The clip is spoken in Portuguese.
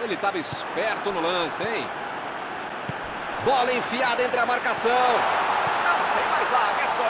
Ele estava esperto no lance, hein? Bola enfiada entre a marcação. Não tem mais zaga, é só